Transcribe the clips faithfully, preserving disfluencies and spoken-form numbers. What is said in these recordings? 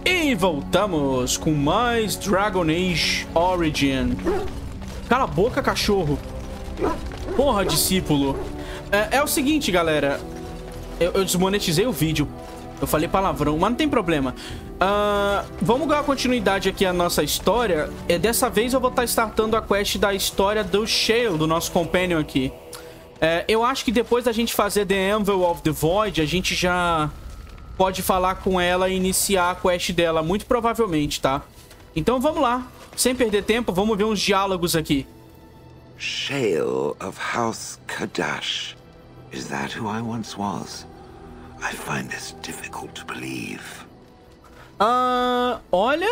E voltamos com mais Dragon Age Origin. Cala a boca, cachorro. Porra, discípulo. É, é o seguinte, galera. Eu, eu desmonetizei o vídeo. Eu falei palavrão, mas não tem problema. Uh, vamos dar continuidade aqui à nossa história. E dessa vez eu vou estar startando a quest da história do Shale, do nosso companion aqui. É, eu acho que depois da gente fazer The Anvil of the Void, a gente já pode falar com ela e iniciar a quest dela, muito provavelmente, tá? Então vamos lá. Sem perder tempo, vamos ver uns diálogos aqui. Shale of House Kadash. Is that who I once was? I find this difficult to believe. Ah, olha...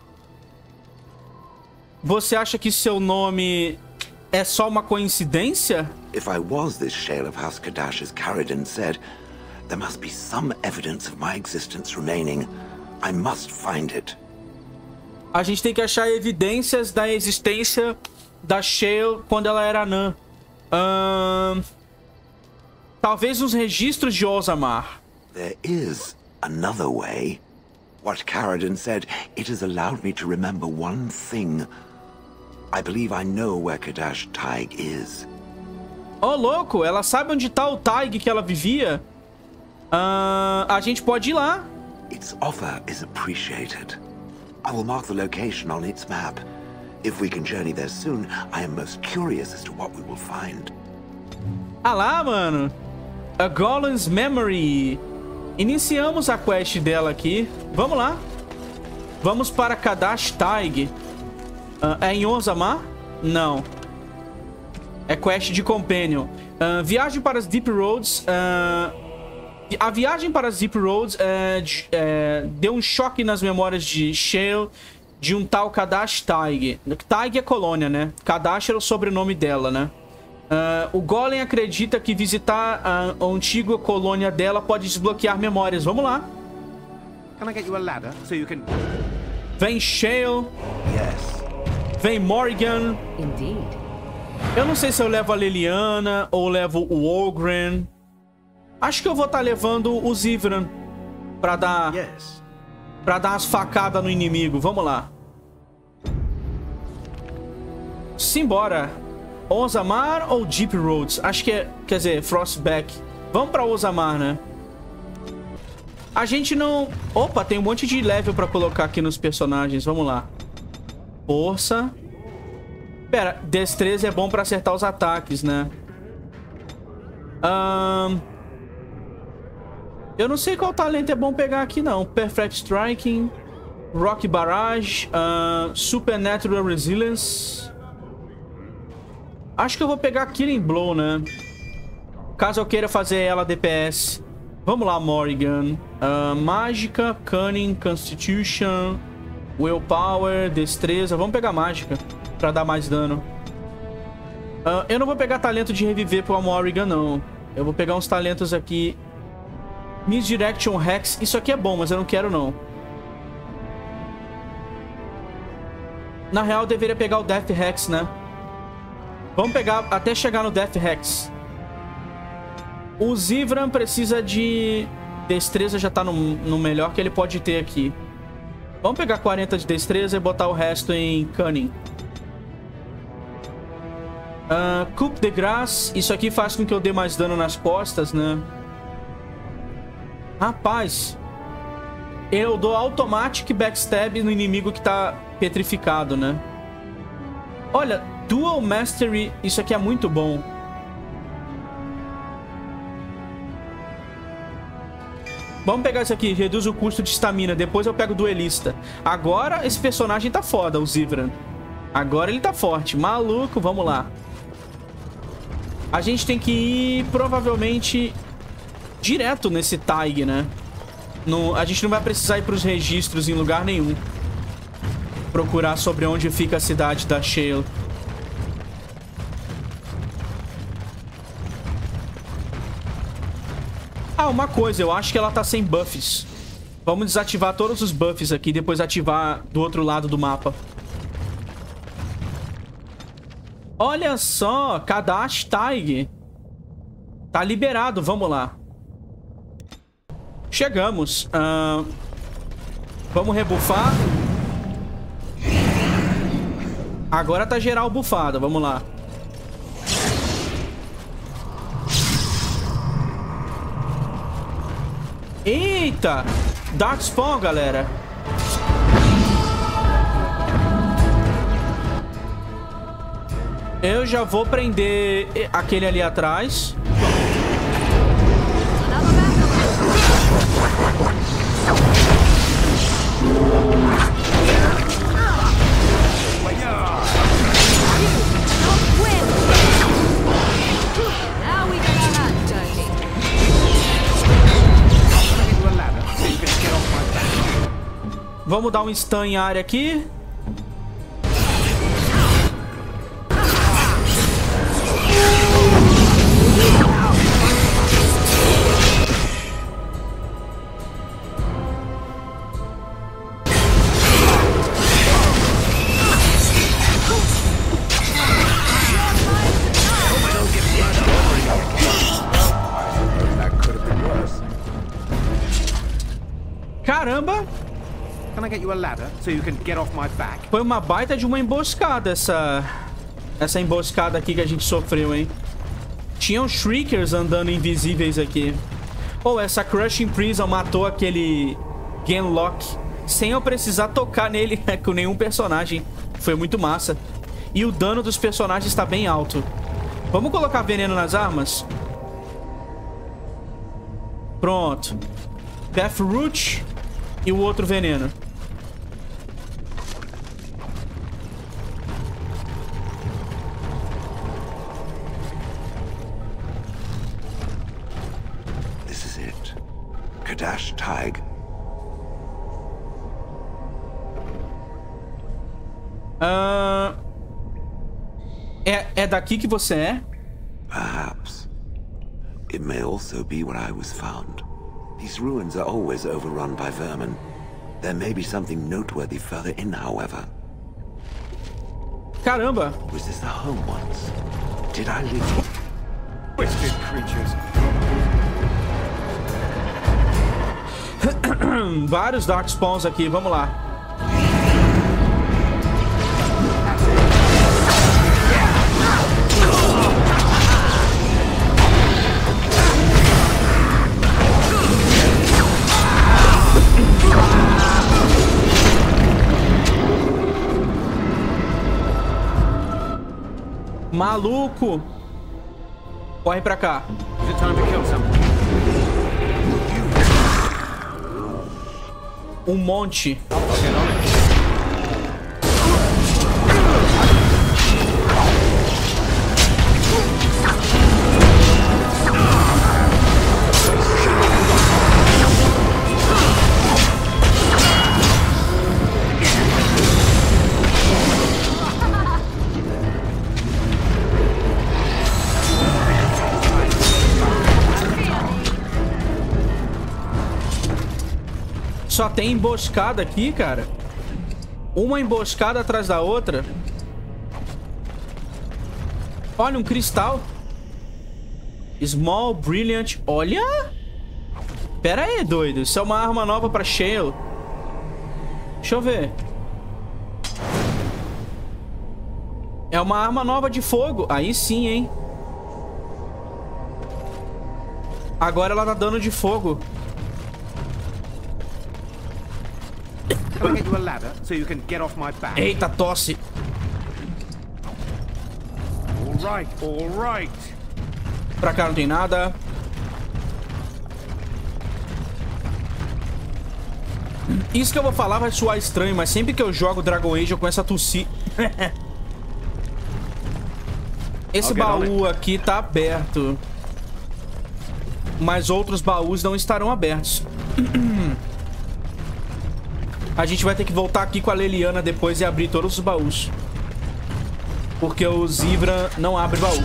Você acha que seu nome é só uma coincidência? If I was this Shale of House Kadash, as Caridin said, there must be some evidence of my existence remaining. I must find it. A gente tem que achar evidências da existência da Shale quando ela era anã. Ahn... Talvez os registros de Orzammar. There is another way. What Caridin said, it has allowed me to remember one thing. I believe I know where Kadash Taig is. Oh, louco, ela sabe onde tá o Taig que ela vivia? Uh, a gente pode ir lá. Its offer is appreciated. I will mark the location on its map. If we can journey there soon, I am most curious as to what we will find. Ah lá, mano. A Golem's Memory. Iniciamos a quest dela aqui. Vamos lá. Vamos para Kadash Taig. Uh, é em Orzammar? Não. É quest de Companion. Uh, viagem para as Deep Roads. Uh, a viagem para as Deep Roads uh, de, uh, deu um choque nas memórias de Shale de um tal Kadash Taig. Taig é colônia, né? Kadash era o sobrenome dela, né? Uh, o Golem acredita que visitar a, a antiga colônia dela pode desbloquear memórias. Vamos lá. Can I get you a ladder so you can... Vem Shale. Yes. Vem Morrigan. Indeed. Eu não sei se eu levo a Leliana ou levo o Ogren. Acho que eu vou estar tá levando o Zivran pra dar... Yes. Pra dar umas facadas no inimigo. Vamos lá. Simbora. Orzammar ou Deep Roads? Acho que é... Quer dizer, Frostback. Vamos pra Orzammar, né? A gente não... Opa, tem um monte de level pra colocar aqui nos personagens. Vamos lá. Força. Pera, destreza é bom pra acertar os ataques, né? Um... Eu não sei qual talento é bom pegar aqui, não. Perfect Striking. Rock Barrage. Uh... Supernatural Resilience. Acho que eu vou pegar Killing Blow, né? Caso eu queira fazer ela D P S. Vamos lá, Morrigan. Uh, mágica, Cunning, Constitution, Willpower, Destreza. Vamos pegar mágica pra dar mais dano. Uh, eu não vou pegar talento de reviver pro Morrigan, não. Eu vou pegar uns talentos aqui. Misdirection Hex. Isso aqui é bom, mas eu não quero, não. Na real, eu deveria pegar o Death Hex, né? Vamos pegar até chegar no Death Hex. O Zivran precisa de... Destreza já tá no, no melhor que ele pode ter aqui. Vamos pegar quarenta de destreza e botar o resto em Cunning. Uh, Coup de Grace. Isso aqui faz com que eu dê mais dano nas costas, né? Rapaz. Eu dou Automatic Backstab no inimigo que tá petrificado, né? Olha, Dual Mastery. Isso aqui é muito bom. Vamos pegar isso aqui, reduz o custo de estamina. Depois eu pego o duelista. Agora esse personagem tá foda, o Zivran. Agora ele tá forte. Maluco, vamos lá. A gente tem que ir, provavelmente, direto nesse Taig, né? No, a gente não vai precisar ir pros registros em lugar nenhum. Procurar sobre onde fica a cidade da Shale. Ah, uma coisa, eu acho que ela tá sem buffs. Vamos desativar todos os buffs aqui e depois ativar do outro lado do mapa. Olha só, Kadash Taig. Tá liberado, vamos lá. Chegamos. Uh... Vamos rebufar. Agora tá geral bufado. Vamos lá. Eita! Darkspawn, galera. Eu já vou prender aquele ali atrás. Vamos dar um stun em área aqui. Caramba! Can I get you a ladder so you can get off my back? Foi uma baita de uma emboscada essa essa emboscada aqui que a gente sofreu, hein? Tinham Shriekers andando invisíveis aqui. Ou oh, essa Crushing Prison matou aquele Genlock sem eu precisar tocar nele com nenhum personagem. Foi muito massa. E o dano dos personagens está bem alto. Vamos colocar veneno nas armas? Pronto. Deathroot e o outro veneno. This is it. Kadash Taig. Uh... É, é daqui que você é? Perhaps. It may also be where I was found. These ruins are always overrun by vermin. There may be something noteworthy further in, however. Caramba! Was this the home once? Did I live here? Twisted creatures. Vários Darkspawns aqui, vamos lá. Maluco! Corre pra cá. Is it time to kill someone? Um monte. Só tem emboscada aqui, cara. Uma emboscada atrás da outra. Olha, um cristal. Small, brilliant. Olha! Pera aí, doido. Isso é uma arma nova pra Shale. Deixa eu ver. É uma arma nova de fogo. Aí sim, hein? Agora ela tá dando de fogo. Can I get you a ladder so you can get off my back? Eita, tosse. All right, all right. Pra cá não tem nada. Isso que eu vou falar vai soar estranho, mas sempre que eu jogo Dragon Age eu começo a tossir. Esse baú aqui tá aberto. Mas outros baús não estarão abertos. A gente vai ter que voltar aqui com a Leliana depois e abrir todos os baús. Porque o Zivran não abre baú.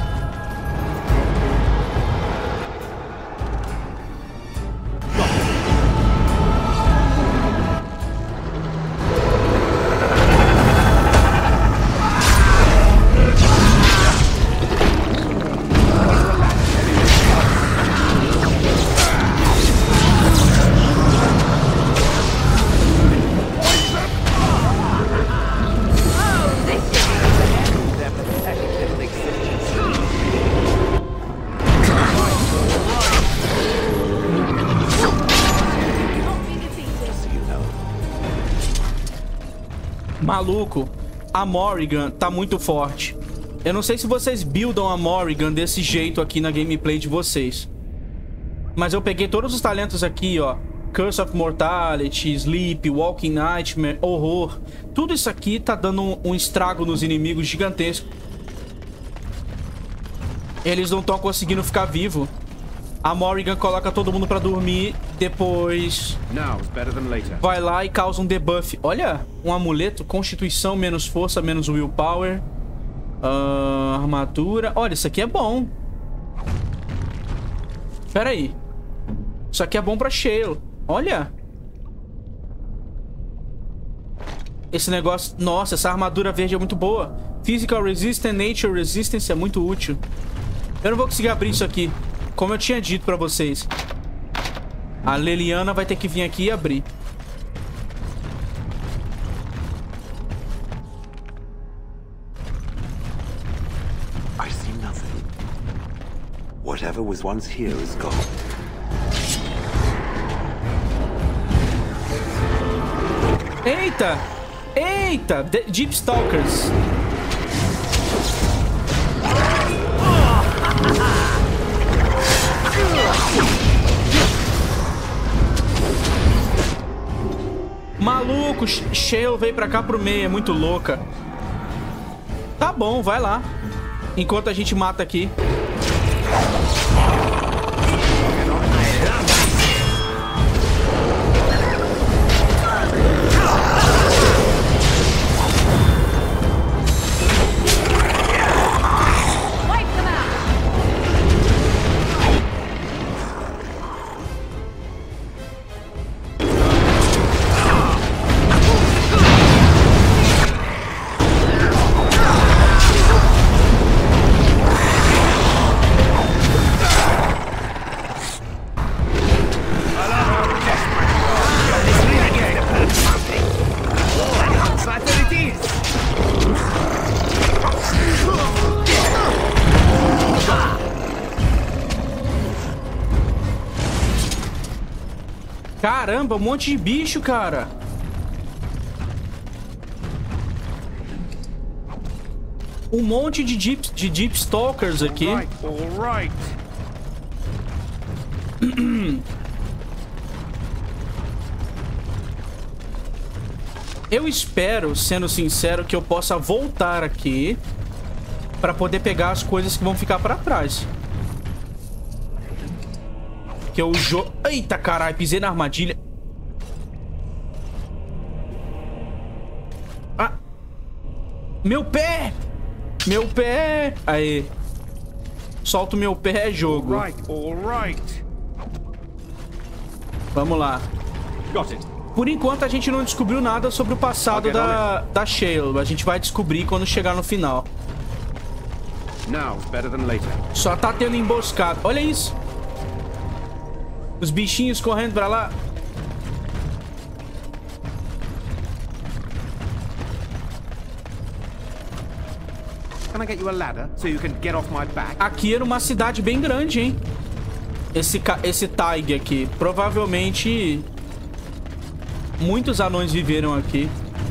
Maluco, a Morrigan tá muito forte. Eu não sei se vocês buildam a Morrigan desse jeito aqui na gameplay de vocês. Mas eu peguei todos os talentos aqui, ó. Curse of Mortality, Sleep, Walking Nightmare, Horror. Tudo isso aqui tá dando um, um estrago nos inimigos gigantesco. Eles não estão conseguindo ficar vivos. A Morrigan coloca todo mundo pra dormir. Depois vai lá e causa um debuff. Olha, um amuleto. Constituição menos força, menos willpower. uh, Armadura. Olha, isso aqui é bom. Pera aí. Isso aqui é bom pra Shale. Olha. Esse negócio... Nossa, essa armadura verde é muito boa. Physical Resistance, Nature Resistance é muito útil. Eu não vou conseguir abrir isso aqui, como eu tinha dito pra vocês. A Leliana vai ter que vir aqui e abrir. I see nothing. Whatever was once here is gone. Eita! Eita! De Deep Stalkers. Maluco, Shale veio pra cá pro meio, é muito louca. Tá bom, vai lá. Enquanto a gente mata aqui. Caramba, um monte de bicho, cara. Um monte de Deep, de deep Stalkers aqui. All right, all right. Eu espero, sendo sincero, que eu possa voltar aqui pra poder pegar as coisas que vão ficar pra trás. Que eu jo... Eita, caralho, pisei na armadilha. Ah! Meu pé! Meu pé! Aí. Solta o meu pé, é jogo. All right, all right. Vamos lá. Got it. Por enquanto, a gente não descobriu nada sobre o passado Okay, da, da Shale. A gente vai descobrir quando chegar no final. Now is better than later. Só tá tendo emboscada. Olha isso. Os bichinhos correndo pra lá. Can I get you a ladder so you can get off my back? Aqui era uma cidade bem grande, hein? Esse, ca- esse Taig aqui. Provavelmente... muitos anões viveram aqui.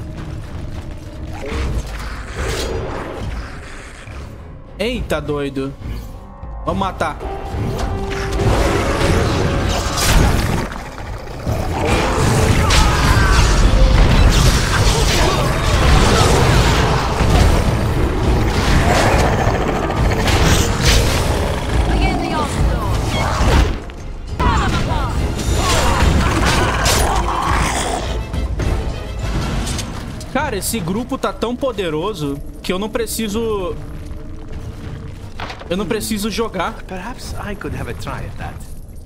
Eita, doido. Vamos matar. Cara, esse grupo tá tão poderoso que eu não preciso... Eu não preciso jogar. Perhaps I could have a try at that.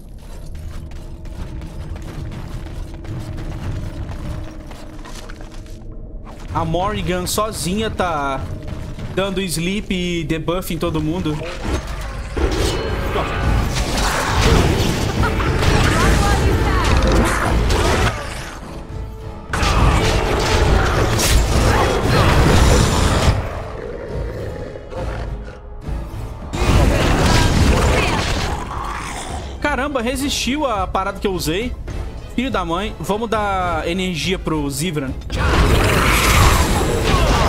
A Morrigan sozinha tá dando sleep e debuff em todo mundo. Caramba, resistiu a parada que eu usei. Filho da mãe. Vamos dar energia pro Zivran.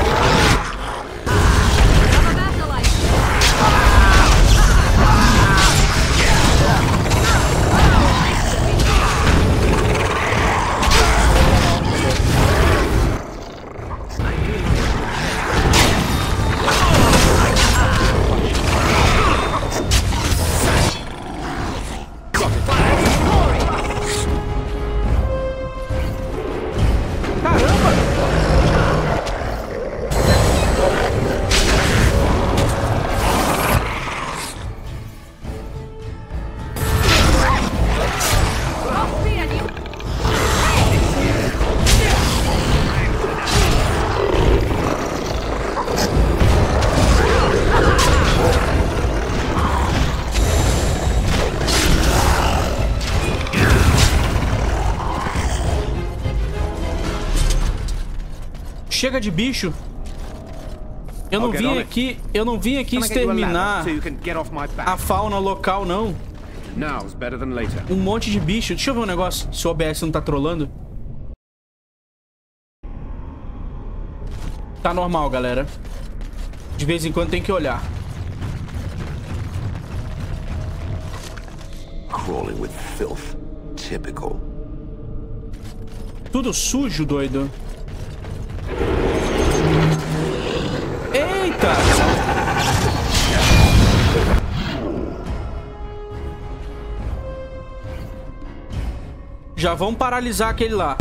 Chega de bicho. Eu não vim aqui, eu não vim aqui exterminar a fauna local, não. Um monte de bicho. Deixa eu ver um negócio, se o O B S não tá trolando. Tá normal, galera. De vez em quando tem que olhar. Crawling with filth. Typical. Tudo sujo, doido. Eita! Já vão paralisar aquele lá.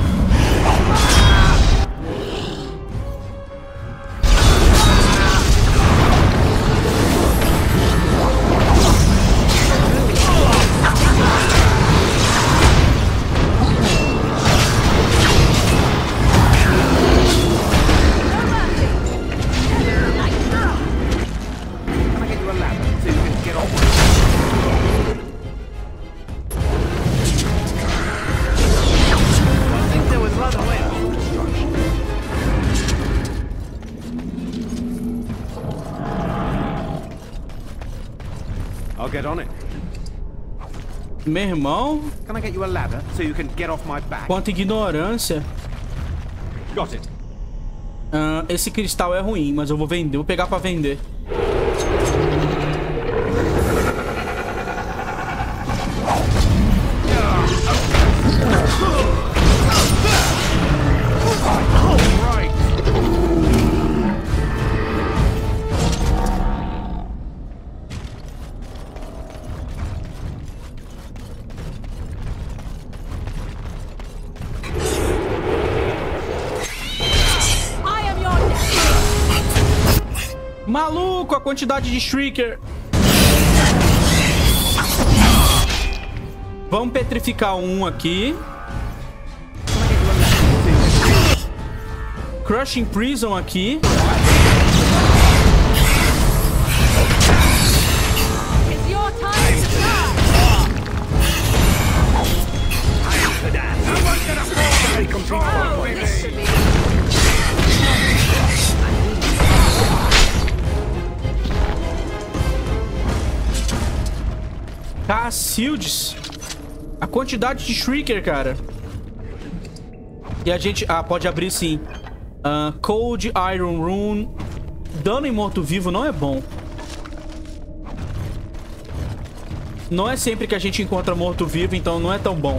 Meu irmão, Can I get you a ladder so you can get off my back? quanta ignorância. Got it. Ah, esse cristal é ruim, mas eu vou vender, vou pegar pra vender. Maluco, a quantidade de Shrieker. Vamos petrificar um aqui. Crushing Prison aqui. Cacildes. A quantidade de Shrieker, cara. E a gente... Ah, pode abrir sim. uh, Cold Iron Rune. Dano em morto-vivo não é bom. Não é sempre que a gente encontra morto-vivo, então não é tão bom.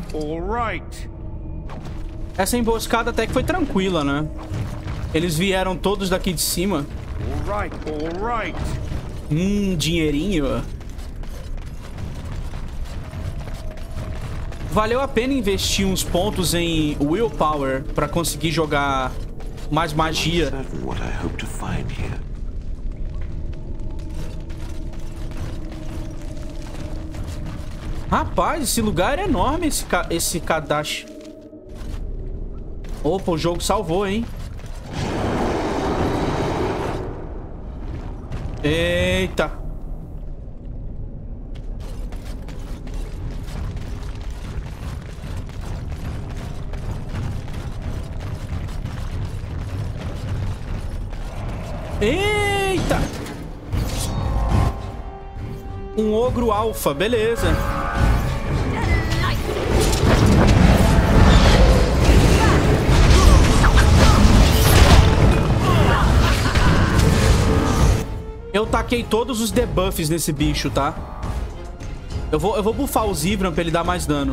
all right. Essa emboscada até que foi tranquila, né? Eles vieram todos daqui de cima. All right, all right. Hum, dinheirinho. Valeu a pena investir uns pontos em willpower pra conseguir jogar mais magia. Rapaz, esse lugar é enorme, esse, ca esse Kadash. Opa, o jogo salvou, hein? Eita. Eita. Um ogro alfa, beleza. Eu taquei todos os debuffs nesse bicho, tá? Eu vou, eu vou buffar o Zivran pra ele dar mais dano.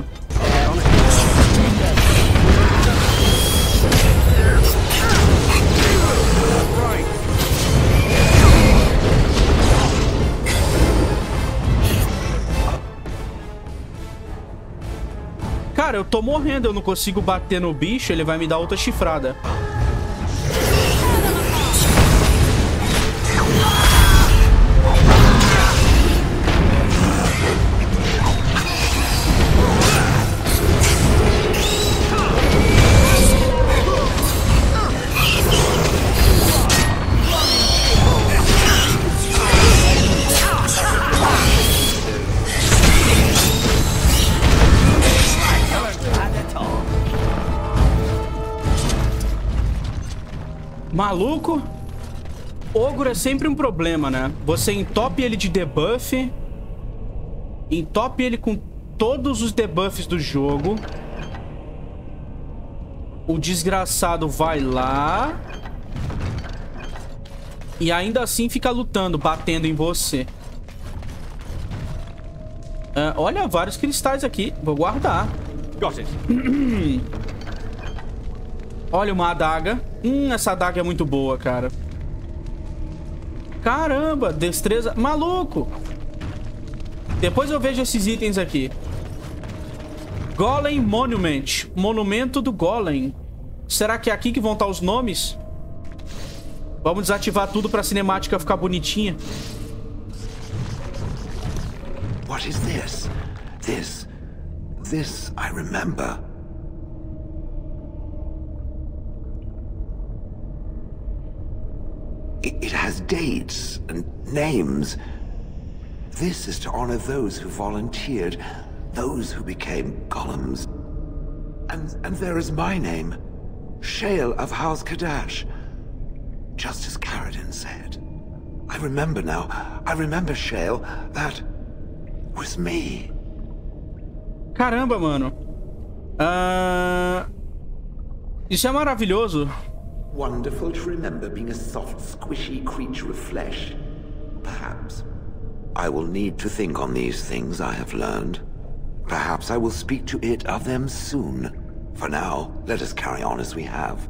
Cara, eu tô morrendo, eu não consigo bater no bicho, ele vai me dar outra chifrada. Maluco, ogro é sempre um problema, né? Você entope ele de debuff, entope ele com todos os debuffs do jogo. O desgraçado vai lá e ainda assim fica lutando, batendo em você. Uh, olha, vários cristais aqui. Vou guardar. Got it. Olha uma adaga. Hum, essa adaga é muito boa, cara. Caramba, destreza... Maluco! Depois eu vejo esses itens aqui. Golem Monument. Monumento do Golem. Será que é aqui que vão estar os nomes? Vamos desativar tudo pra cinemática ficar bonitinha. What is this? This... This I remember. It has dates and names. This is to honor those who volunteered, those who became golems. And, and there is my name, Shale of House Kadash. Just as Karadin said. I remember now. I remember, Shale. That was me. Caramba, mano. Uh... Isso é maravilhoso. Wonderful to remember being a soft, squishy creature of flesh. Perhaps. I will need to think on these things I have learned. Perhaps I will speak to it of them soon. For now, let us carry on as we have.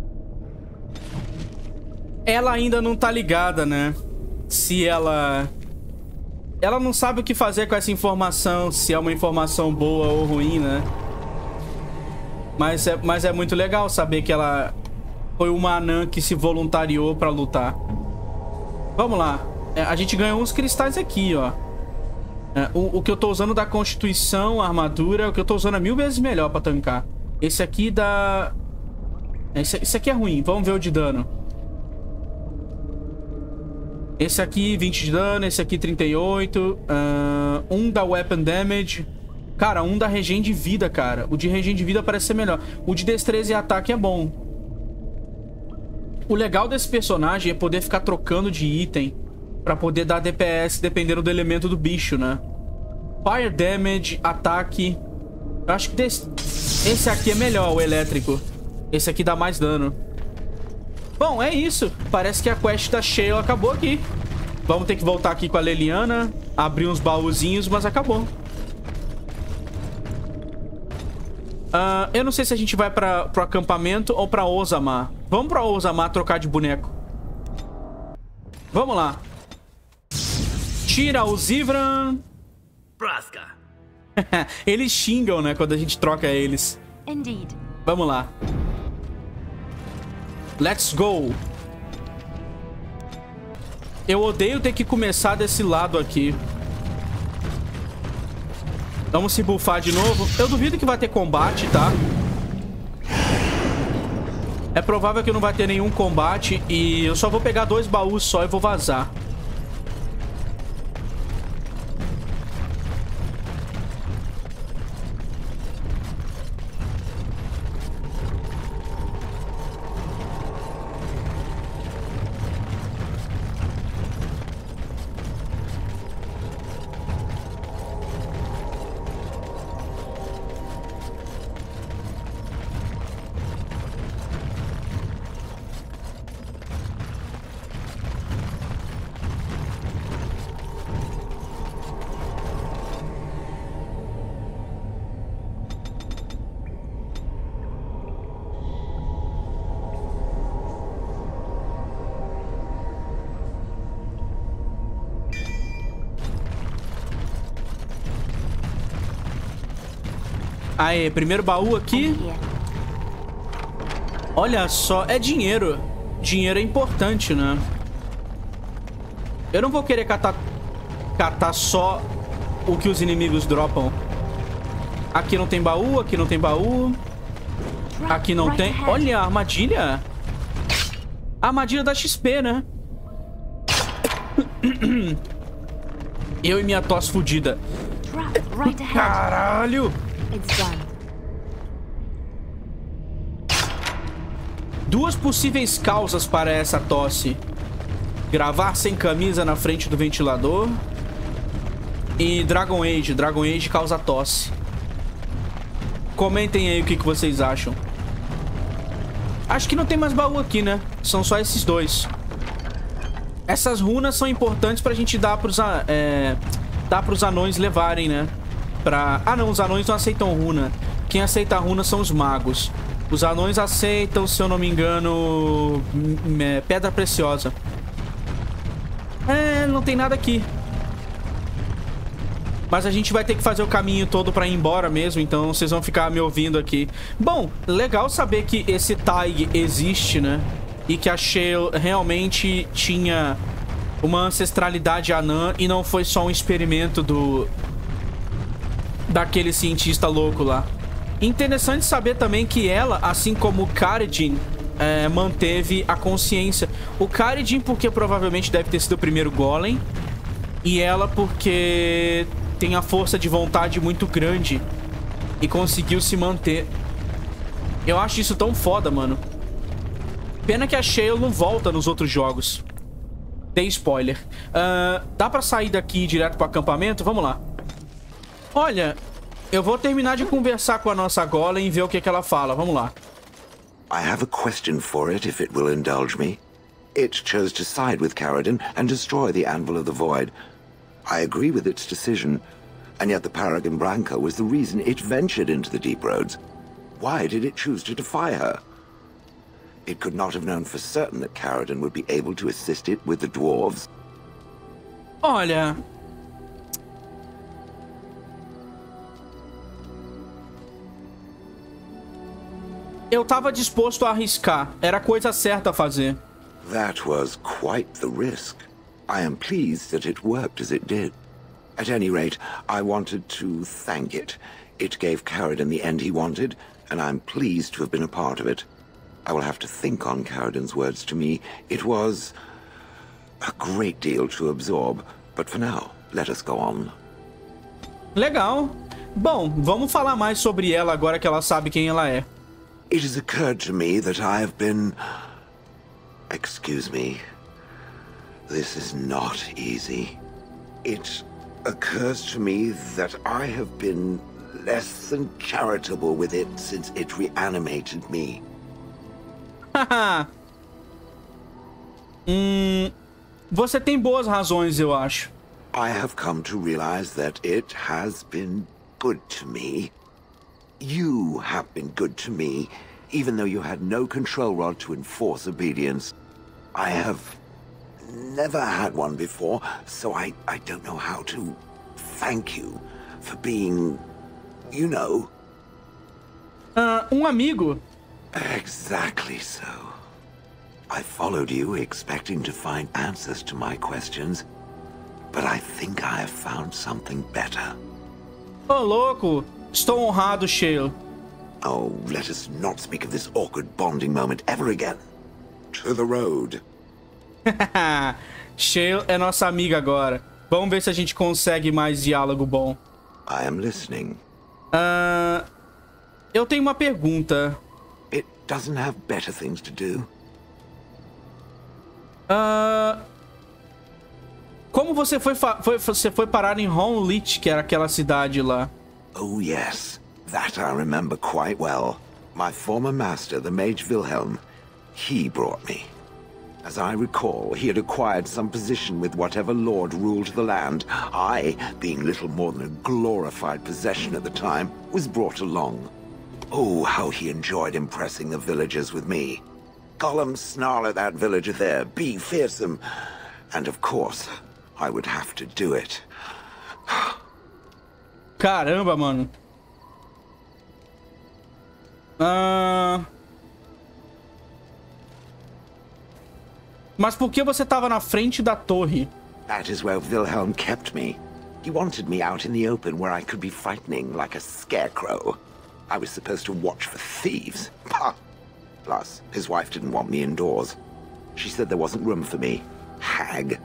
Ela ainda não tá ligada, né? Se ela... Ela não sabe o que fazer com essa informação, se é uma informação boa ou ruim, né? Mas é, mas é muito legal saber que ela... Foi uma anã que se voluntariou pra lutar. Vamos lá. É, a gente ganhou uns cristais aqui, ó. É, o, o que eu tô usando da Constituição, a armadura, o que eu tô usando é mil vezes melhor pra tancar. Esse aqui dá... Esse, esse aqui é ruim. Vamos ver o de dano. Esse aqui, vinte de dano. Esse aqui, trinta e oito. Uh, um da Weapon Damage. Cara, um da regen de vida, cara. O de regen de vida parece ser melhor. O de destreza e ataque é bom. O legal desse personagem é poder ficar trocando de item pra poder dar D P S dependendo do elemento do bicho, né? Fire Damage, ataque. Eu acho que desse... esse aqui é melhor, o elétrico. Esse aqui dá mais dano. Bom, é isso. Parece que a quest da Shale acabou aqui. Vamos ter que voltar aqui com a Leliana, abrir uns baúzinhos, mas acabou. Uh, eu não sei se a gente vai pra, pro acampamento ou pra Orzammar. Vamos pra Orzammar trocar de boneco. Vamos lá. Tira o Zivran. Braska. Eles xingam, né, quando a gente troca eles. Indeed. Vamos lá. Let's go. Eu odeio ter que começar desse lado aqui. Vamos se buffar de novo. Eu duvido que vai ter combate, tá? É provável que não vai ter nenhum combate. E eu só vou pegar dois baús só e vou vazar. Aê, primeiro baú aqui. Olha só, é dinheiro. Dinheiro é importante, né? Eu não vou querer catar, catar só o que os inimigos dropam. Aqui não tem baú, aqui não tem baú. Aqui não tem... Olha, a armadilha. A armadilha da X P, né? Eu e minha tosse fodida. Caralho! Duas possíveis causas para essa tosse: gravar sem camisa na frente do ventilador e Dragon Age. Dragon Age causa tosse. Comentem aí o que, que vocês acham. Acho que não tem mais baú aqui, né? São só esses dois. Essas runas são importantes pra gente dar pros, é, dar pros anões levarem, né? Pra... Ah, não, os anões não aceitam runa. Quem aceita a runa são os magos. Os anões aceitam, se eu não me engano, é, pedra preciosa. É, não tem nada aqui. Mas a gente vai ter que fazer o caminho todo pra ir embora mesmo, então vocês vão ficar me ouvindo aqui. Bom, legal saber que esse Taig existe, né? E que a Shale realmente tinha uma ancestralidade anã e não foi só um experimento do... daquele cientista louco lá. Interessante saber também que ela, assim como o Caridin, é, manteve a consciência. O Caridin porque provavelmente deve ter sido o primeiro golem. E ela porque tem a força de vontade muito grande e conseguiu se manter. Eu acho isso tão foda, mano. Pena que a Shale não volta nos outros jogos. Dei spoiler. Uh, dá pra sair daqui direto pro acampamento? Vamos lá. Olha, eu vou terminar de conversar com a nossa golem e ver o que, que ela fala. Vamos lá. I have a question for it, if it will indulge me. It chose to side with Caridin and destroy the Anvil of the Void. I agree with its decision, and yet the Paragon Branca was the reason it ventured into the Deep Roads. Why did it choose to defy her? It could not have known for certain that Caridin would be able to assist it with the dwarves. Olha... Eu tava disposto a arriscar. Era a coisa certa a fazer. That was quite the risk. I am pleased that it worked as it did. At any rate, I wanted to thank it. It gave Caridin the end he wanted, and I'm pleased to have been a part of it. I will have to think on Caridin's words to me. It was a great deal to absorb, but for now, let us go on. Legal. Bom, vamos falar mais sobre ela agora que ela sabe quem ela é. It has occurred to me that I have been... Excuse me. This is not easy. It occurs to me that I have been less than charitable with it since it reanimated me. Haha. hum, você tem boas razões, eu acho. I have come to realize that it has been good to me. You have been good to me, even though you had no control rod to enforce obedience. I have never had one before, so I, I don't know how to thank you for being, you know... Uh, um amigo. Exactly so. I followed you expecting to find answers to my questions, but I think I have found something better. Ô, louco. Estou honrado, Shale. Oh, let us not speak of this awkward bonding moment ever again. To the road. Shale é nossa amiga agora. Vamos ver se a gente consegue mais diálogo bom. I am listening. Uh, eu tenho uma pergunta. It doesn't have better things to do. Uh, como você foi, foi, você foi parar em Homelit, que era aquela cidade lá? Oh yes, that I remember quite well. My former master, the Mage Wilhelm, he brought me. As I recall, he had acquired some position with whatever lord ruled the land. I, being little more than a glorified possession at the time, was brought along. Oh, how he enjoyed impressing the villagers with me. Gollum snarl at that villager there, be fearsome. And of course, I would have to do it. Caramba, mano. Ah... Mas por que você tava na frente da torre? That is where Wilhelm kept me. He wanted me out in the open where I could be frightening like a scarecrow. I was supposed to watch for thieves. Plus, his wife didn't want me indoors. She said there wasn't room for me. Hag.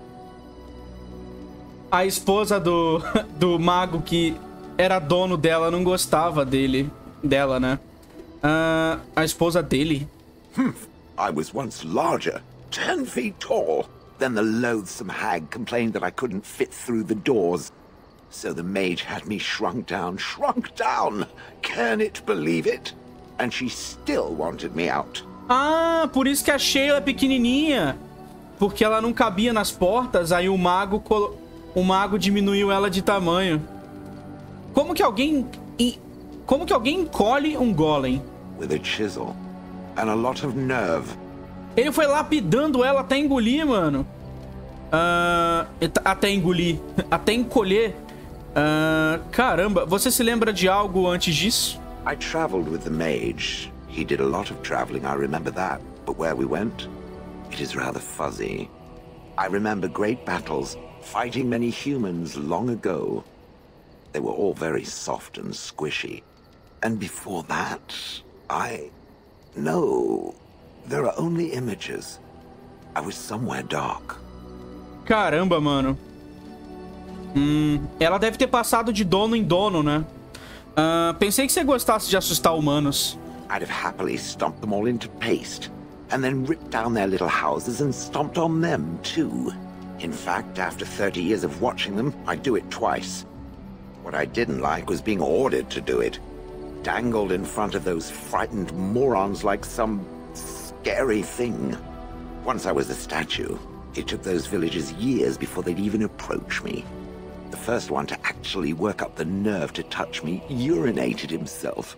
A esposa do, do mago que era dono dela não gostava dele. Dela, né? Uh, a esposa dele. Humph. I was once larger. Ten feet tall. Then the loathsome hag complained that I couldn't fit through the doors. So the mage had me shrunk down, shrunk down. Can it believe it? And she still wanted me out. Ah, por isso que a Sheila é pequenininha. Porque ela não cabia nas portas, aí o mago, colo... o mago diminuiu ela de tamanho. Como que alguém... Como que alguém encolhe um golem? With a chisel. And a lot of nerve. Ele foi lapidando ela até engolir, mano. Uh, até engolir. Até encolher. Uh, caramba, você se lembra de algo antes disso? I traveled with the mage. He did a lot of traveling, I remember that. But where we went, it is rather fuzzy. I remember great battles, fighting many humans long ago. They were all very soft and squishy. And before that, I... No... There are only images. I was somewhere dark. Caramba, mano. Hum, ela deve ter passado de dono em dono, né? Uh, pensei que você gostasse de assustar humanos. I'd have happily stomped them all into paste, and then ripped down their little houses and stomped on them, too. In fact, after thirty years of watching them, I'd do it twice. What I didn't like was being ordered to do it. Dangled in front of those frightened morons like some... scary thing. Once I was a statue, it took those villagers years before they'd even approach me. The first one to actually work up the nerve to touch me urinated himself.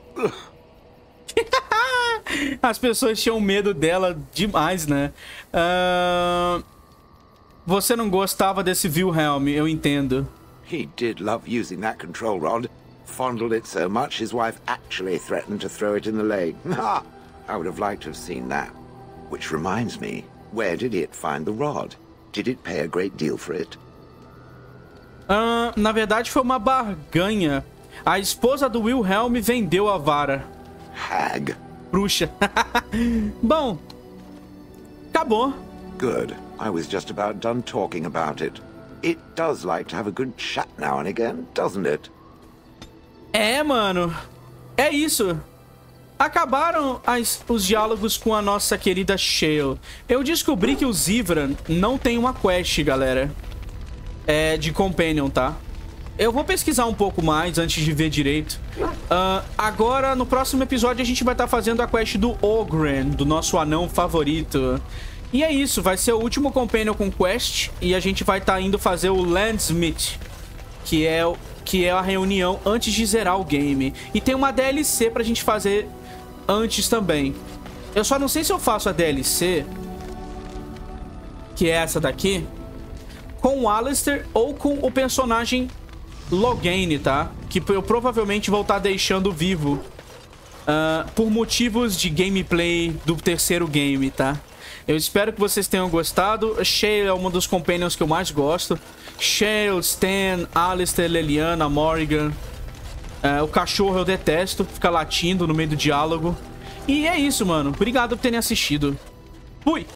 As pessoas tinham medo dela demais, né? Uh... Você não gostava desse Wilhelm, eu entendo. He did love using that control rod. Fondled it so much his wife actually threatened to throw it in the lake. Ha! I would have liked to have seen that. Which reminds me, where did it find the rod? Did it pay a great deal for it? Uh, na verdade foi uma barganha. A esposa do Wilhelm vendeu a vara. Hag. Bruxa. Bom, acabou. Good. I was just about done talking about it. It does like to have a good chat now and again, doesn't it? É, mano. É isso. Acabaram as, os diálogos com a nossa querida Shale. Eu descobri que o Zivran não tem uma quest, galera. É de Companion, tá? Eu vou pesquisar um pouco mais antes de ver direito. Uh, agora, no próximo episódio, a gente vai estar tá fazendo a quest do Ogren, do nosso anão favorito. E é isso, vai ser o último Companion com quest. E a gente vai estar tá indo fazer o Landsmith, que é que é a reunião antes de zerar o game. E tem uma D L C pra gente fazer antes também. Eu só não sei se eu faço a D L C, que é essa daqui, com o Alistair ou com o personagem Loghain, tá? Que eu provavelmente vou estar deixando vivo uh, por motivos de gameplay do terceiro game, tá? Eu espero que vocês tenham gostado. Shale é um dos companions que eu mais gosto. Shale, Stan, Alistair, Leliana, Morrigan. Uh, o cachorro eu detesto, fica latindo no meio do diálogo. E é isso, mano. Obrigado por terem assistido. Fui!